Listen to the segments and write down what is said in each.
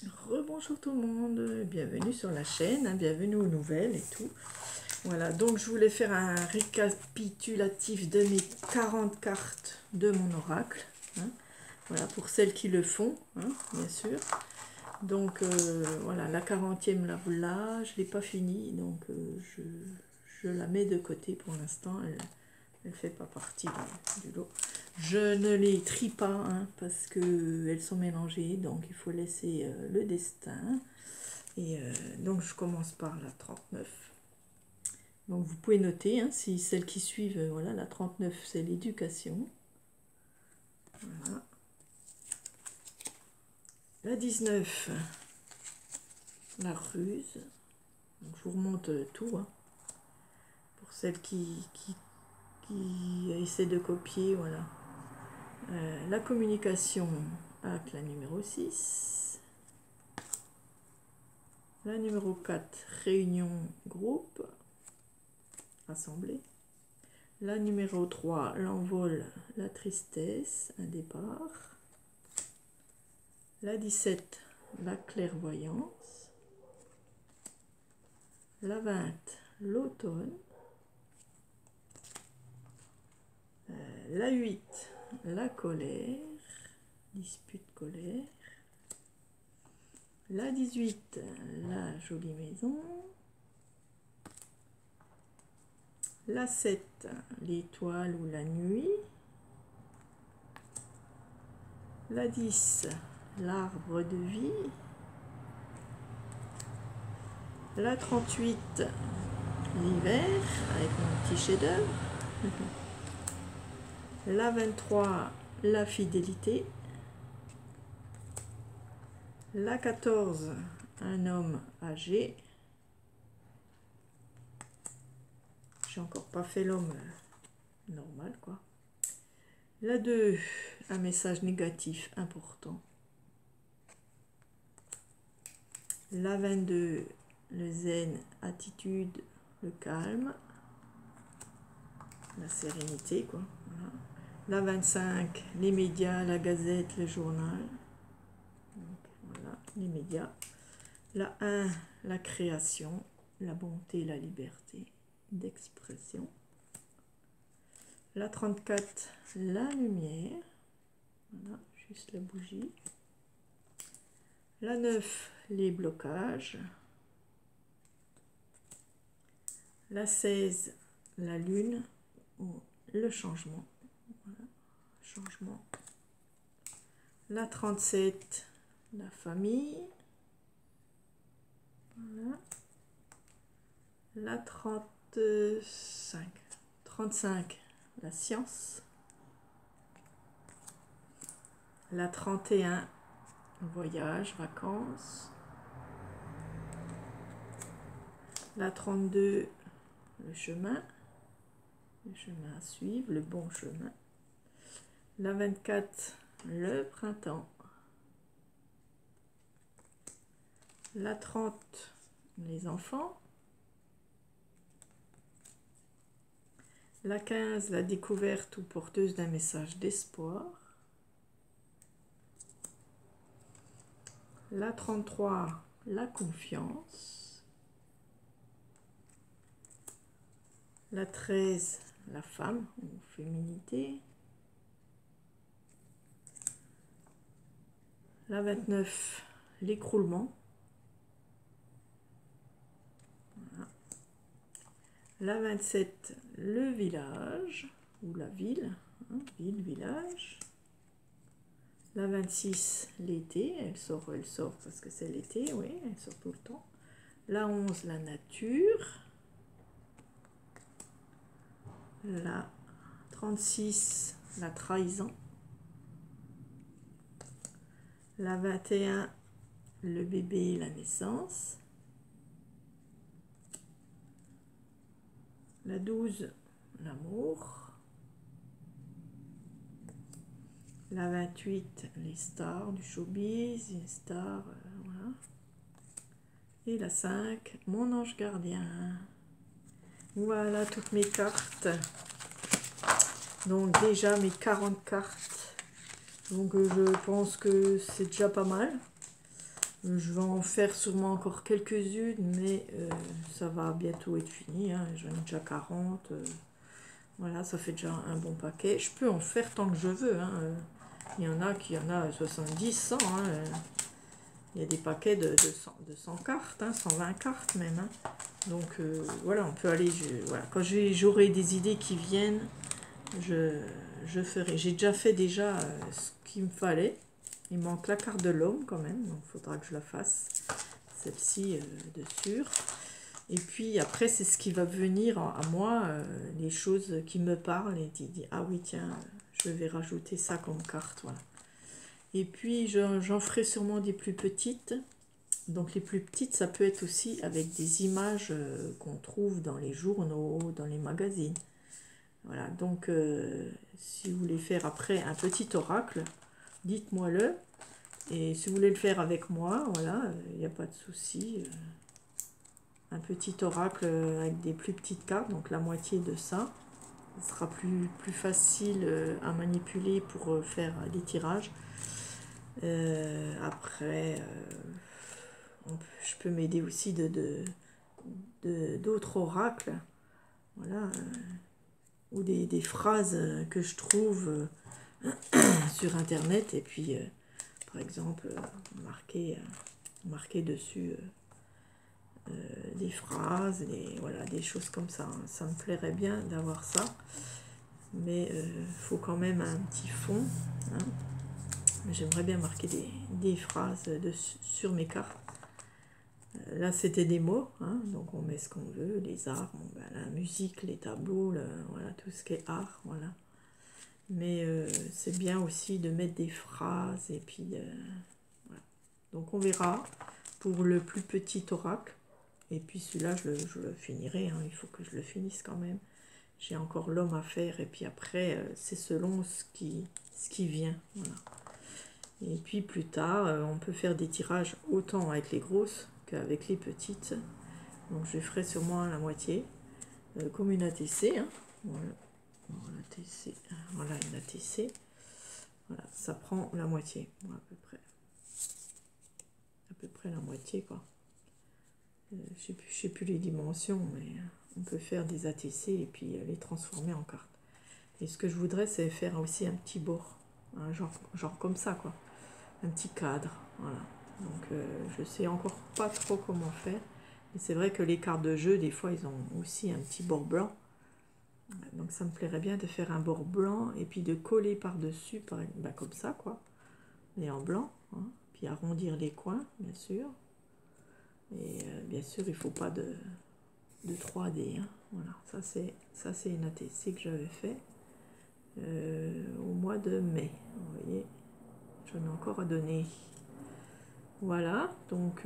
Rebonjour tout le monde, bienvenue sur la chaîne, hein, bienvenue aux nouvelles et tout. Voilà, donc je voulais faire un récapitulatif de mes 40 cartes de mon oracle. Hein. Voilà, pour celles qui le font, hein, bien sûr. Donc voilà, la 40e là, voilà, je ne l'ai pas finie, donc je la mets de côté pour l'instant. Elle ne fait pas partie du lot. Je ne les trie pas hein, parce qu'elles sont mélangées, donc il faut laisser le destin. Et donc je commence par la 39. Donc vous pouvez noter, hein, si celles qui suivent, voilà, la 39 c'est l'éducation. Voilà. La 19, la ruse. Donc je vous remonte tout, hein, pour celles qui essaient de copier, voilà. La communication avec la numéro 6. La numéro 4, réunion groupe, assemblée. La numéro 3, l'envol, la tristesse, un départ. La 17, la clairvoyance. La 20, l'automne. La 8, la colère, dispute colère. La 18, la jolie maison. La 7, l'étoile ou la nuit. La 10, l'arbre de vie. La 38, l'hiver, avec mon petit chef-d'œuvre. La 23, la fidélité. La 14, un homme âgé. J'ai encore pas fait l'homme normal, quoi. La 2, un message négatif important. La 22, le zen, attitude, le calme, la sérénité, quoi. Voilà. La 25, les médias, la gazette, le journal. Donc, voilà, les médias. La 1, la création, la bonté, la liberté d'expression. La 34, la lumière. Voilà, juste la bougie. La 9, les blocages. La 16, la lune, le changement. Voilà, changement. La 37, la famille. Voilà. La 35, la science. La 31, voyage, vacances. La 32, le chemin à suivre, le bon chemin. La 24, le printemps. La 30, les enfants. La 15, la découverte ou porteuse d'un message d'espoir. La 33, la confiance. La 13, la femme ou féminité. La 29, l'écroulement. Voilà. La 27, le village ou la ville, hein, ville, village. La 26, l'été, elle sort parce que c'est l'été, oui, elle sort tout le temps. La 11, la nature. La 36, la trahison. La 21, le bébé, la naissance. La 12, l'amour. La 28, les stars du showbiz, les stars, voilà. Et la 5, mon ange gardien. Voilà toutes mes cartes. Donc déjà mes 40 cartes. Donc je pense que c'est déjà pas mal. Je vais en faire sûrement encore quelques-unes, mais ça va bientôt être fini, hein. J'en ai déjà 40. Voilà, ça fait déjà un bon paquet. Je peux en faire tant que je veux, hein. Il y en a qui en a 70, 100. Hein. Il y a des paquets de 100 cartes, hein, 120 cartes même. Hein. Donc voilà, on peut aller... voilà. Quand j'aurai des idées qui viennent, je ferai. J'ai déjà fait ce qu'il me fallait. Il manque la carte de l'homme quand même, donc il faudra que je la fasse. Celle-ci de sûr. Et puis après, c'est ce qui va venir à moi, les choses qui me parlent et qui disent ah oui, tiens, je vais rajouter ça comme carte. Voilà. Et puis j'en ferai sûrement des plus petites. Donc les plus petites, ça peut être aussi avec des images qu'on trouve dans les journaux, dans les magazines. Voilà, donc si vous voulez faire après un petit oracle, dites-moi-le. Et si vous voulez le faire avec moi, voilà, il n'y a pas de souci. Un petit oracle avec des plus petites cartes, donc la moitié de ça. Ce sera plus facile à manipuler pour faire des tirages. Après, je peux m'aider aussi d'autres oracles. Voilà. Ou des phrases que je trouve sur internet. Et puis, par exemple, marquer dessus des phrases, voilà, des choses comme ça. Hein. Ça me plairait bien d'avoir ça. Mais il faut quand même un petit fond. Hein. J'aimerais bien marquer des phrases sur mes cartes. Là, c'était des mots, hein, donc on met ce qu'on veut, les arts, bon, ben, la musique, les tableaux, voilà, tout ce qui est art, voilà. Mais c'est bien aussi de mettre des phrases, et puis, voilà. Donc on verra pour le plus petit oracle, et puis celui-là, je le finirai, hein, il faut que je le finisse quand même. J'ai encore l'homme à faire, et puis après, c'est selon ce qui vient, voilà. Et puis plus tard, on peut faire des tirages autant avec les grosses qu'avec les petites. Donc je ferai sûrement la moitié, comme une ATC. Hein. Voilà. Voilà une ATC. Voilà, ça prend la moitié, bon, à peu près. À peu près la moitié, quoi. Je sais plus les dimensions, mais on peut faire des ATC et puis les transformer en cartes. Et ce que je voudrais, c'est faire aussi un petit bord, hein, genre comme ça, quoi. Un petit cadre, voilà. Donc je sais encore pas trop comment faire. Mais c'est vrai que les cartes de jeu, des fois, ils ont aussi un petit bord blanc. Donc ça me plairait bien de faire un bord blanc et puis de coller par-dessus, ben, comme ça, quoi. Mais en blanc, hein. Puis arrondir les coins, bien sûr. Et bien sûr, il ne faut pas de 3D. Hein. Voilà, ça c'est une ATC que j'avais fait au mois de mai. Vous voyez, j'en ai encore à donner. Voilà, donc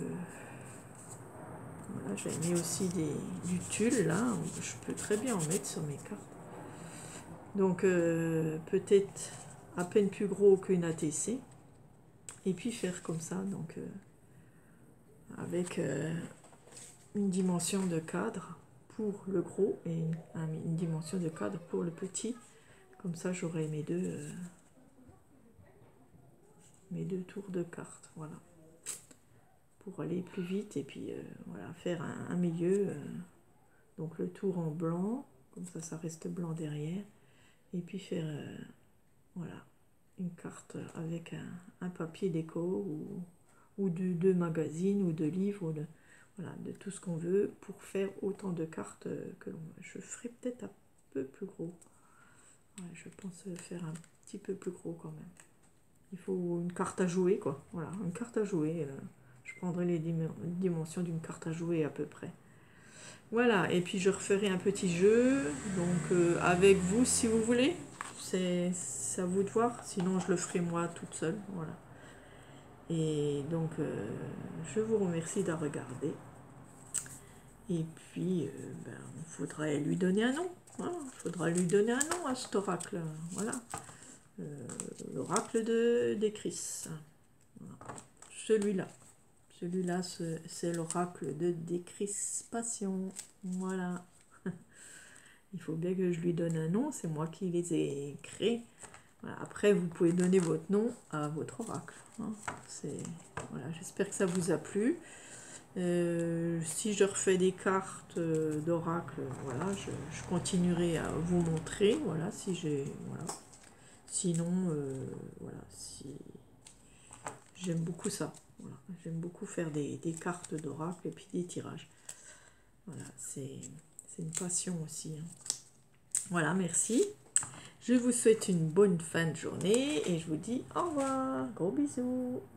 voilà, j'ai mis aussi du tulle là, je peux très bien en mettre sur mes cartes. Donc peut-être à peine plus gros qu'une ATC, et puis faire comme ça, donc avec une dimension de cadre pour le gros et une dimension de cadre pour le petit. Comme ça j'aurai mes deux tours de cartes, voilà. Pour aller plus vite et puis voilà, faire un milieu, donc le tour en blanc, comme ça reste blanc derrière, et puis faire voilà, une carte avec un papier déco ou de magazine ou de livres, ou voilà, de tout ce qu'on veut pour faire autant de cartes que l'on veut. Je ferai peut-être un peu plus gros, ouais, je pense faire un petit peu plus gros quand même. Il faut une carte à jouer, quoi, voilà, une carte à jouer. Je prendrai les dimensions d'une carte à jouer à peu près. Voilà, et puis je referai un petit jeu, donc avec vous si vous voulez. C'est à vous de voir, sinon je le ferai moi toute seule. Voilà. Et donc je vous remercie de regarder. Et puis, ben, il faudrait lui donner un nom. Voilà. Il faudra lui donner un nom à cet oracle. Voilà. L'oracle d'Écris. Voilà. Celui-là. Celui-là, c'est l'oracle de décrispation. Voilà. Il faut bien que je lui donne un nom. C'est moi qui les ai créés. Voilà. Après, vous pouvez donner votre nom à votre oracle. Hein. Voilà, Voilà, j'espère que ça vous a plu. Si je refais des cartes d'oracle, voilà, je continuerai à vous montrer. Voilà, si j'ai... Voilà. Sinon, voilà, si... J'aime beaucoup ça. Voilà. J'aime beaucoup faire des cartes d'oracle et puis des tirages. Voilà, c'est une passion aussi. Hein. Voilà, merci. Je vous souhaite une bonne fin de journée et je vous dis au revoir. Gros bisous.